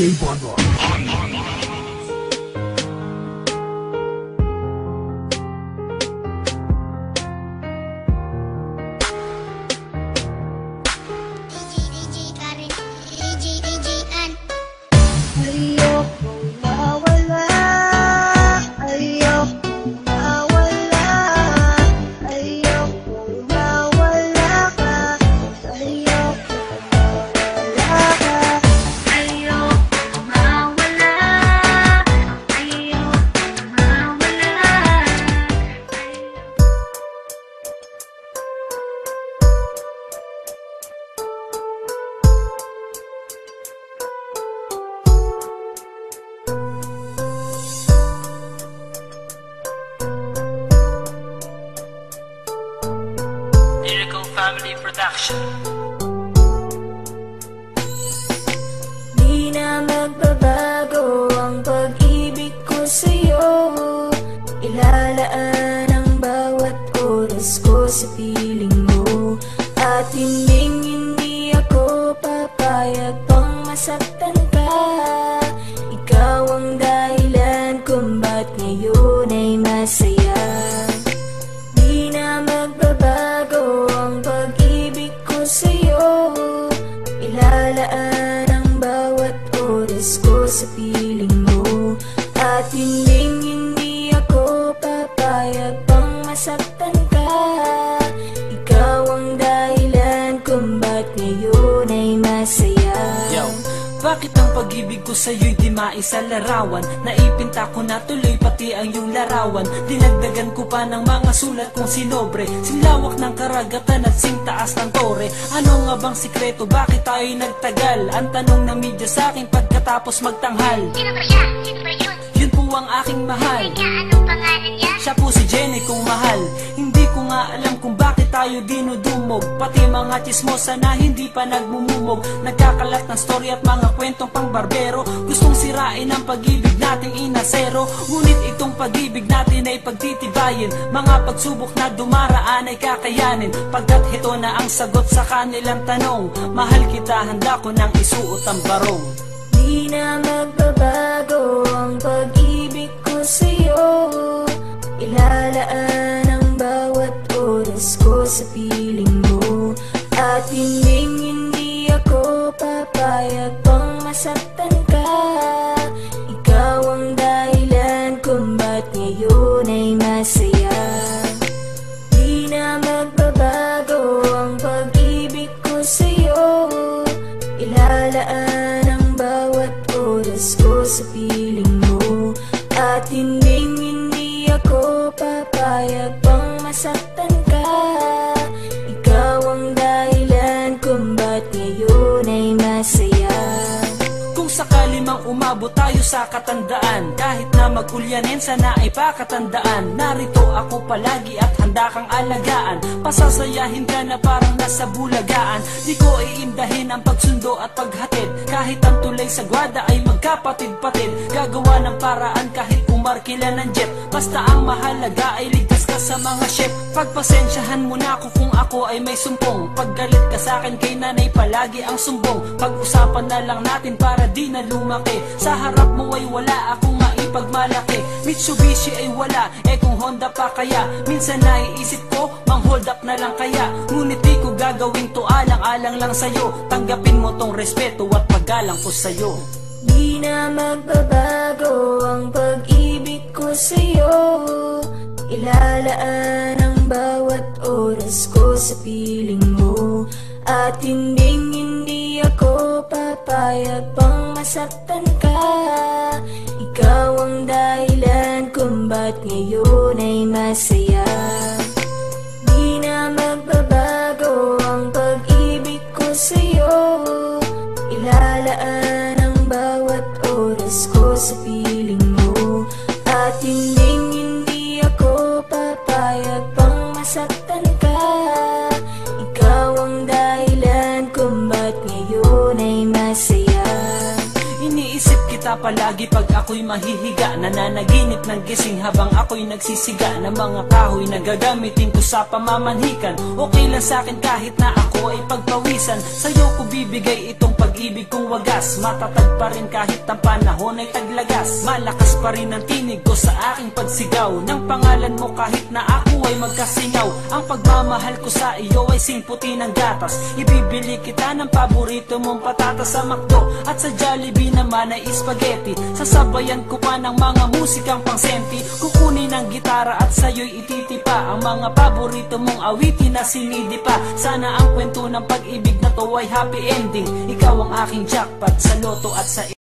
DJ Bonroy. Family Production. Di na magbabago ang pag-ibig ko sa'yo. Ilalaan ang bawat oras ko sa piling mo. At hindi ako papayag pang masaktan ka. Ikaw ang dahilan kung ba't ngayon ay masaya. Di na magbabago ang pag-ibig ko sa'yo. Ilalaan ang bawat oras ko sa piling mo. At hindi ako papayag pang masaktan ka. Ikaw ang dahilan kung ba't ngayon ay masaya. Yo, bakit ang pag-ibig ko sa'yo'y di maisalarawan? Naipinta ko na tuloy pati ang iyong larawan. Dinagdagan ko pa ng mga sulat kong sinobre. Sinlawak ng karagatan at singtaas ng tore. Ano nga bang sikreto? Bakit tayo'y nagtagal? Ang tanong ng media sa'kin pagkatapos magtanghal. Sino ba siya? Sino ba yun? Yun po ang aking mahal. Teka, anong pangalan niya? Siya po si Jenny kong mahal. Hindi ko nga alam kung bakit tayo dinudumog. Pati mga chismosa na hindi pa nagmumumog. Nagkakalat ng story at mga kwentong pangbarbero. Gustong sirain ang pag-ibig nating inasero. Ngunit itong pag-ibig natin ay pagtitibayin. Mga pagsubok na dumaraan ay kakayanin. Pagkat ito na ang sagot sa kanilang tanong. Mahal kita, handa ko nang isuot ang barong. Di na magbabago ang pag-ibig ko sa'yo. Ilalaan ang bawat oras ko sa piling mo. At hindi ako papayag pang masaktan ka. Ikaw ang dahilan kung ba't ngayon ay masaya. Di na magbabago ang pag-ibig ko sa'yo. Ilalaan ang bawat oras ko sa piling mo. At hindi ako papayag pang masaktan ka. Ikaw ang dahilan kung ba't ngayon ay masaya. Kung sakali mang umabot tayo sa katandaan, kahit na magulyanin sana ay pakatandaan. Narito ako palagi at handa kang alagaan. Pasasayahin ka na parang nasa bulagaan. Di ko iindahin ang pagsundo at paghatid. Kahit ang tulay sa gwada ay magkapatid-patid. Gagawa ng paraan kahit umarkila ng jet. Basta ang mahalaga ay ligtas ka sa mga chef. Pagpasensyahan mo na ako kung ako ay may sumpong. Paggalit ka sa akin kay nanay palagi ang sumbong. Pag-usapan na lang natin para di na lumaki. Sa harap mo ay wala akong maipagmalaki. Mitsubishi ay wala, eh kung Honda pa kaya. Minsan naiisip ko, mang hold up na lang kaya. Ngunit di ko gagawin to, alang-alang lang sa'yo. Tanggapin mo tong respeto at paggalang ko sa'yo. Di na magbabago ang pag-ibig ko sa'yo. Ilalaan ang bawat oras ko sa piling mo. At hindi ako papayag pang masaktan ka. Ikaw ang dahilan kung ba't ngayon ay masaya. Di na magbabago ang pag-ibig ko sa'yo. Ilalaan ang bawat oras ko sa piling mo. At hindi ako papayag pang masaktan ka. Ikaw ang dahilan kung ba't ngayon ay masaya. Iniisip kita kita palagi pag ako'y mahihiga. Nananaginip ng gising habang ako'y nagsisiga ng mga kahoy na gagamitin ko sa pamamanhikan. Okay lang sa'kin kahit na ako ay pagpawisan. Sa'yo ko bibigay itong pag-ibig kong wagas. Matatag pa rin kahit ang panahon ay taglagas. Malakas pa rin ang tinig ko sa aking pagsigaw ng pangalan mo kahit na ako ay magkasingaw. Ang pagmamahal ko sa iyo ay simputi ng gatas. Ibibili kita ng paborito mong patatas sa McDo at sa Jollibee naman ay spaghetti. Sasabayan ko pa ng mga musikang pangsenti. Kukunin ang gitara at sa'yo'y ititipa ang mga paborito mong awitin na sinidi pa. Sana ang kwento ng pag-ibig na to ay happy ending. Ikaw ang aking jackpot sa loto at sa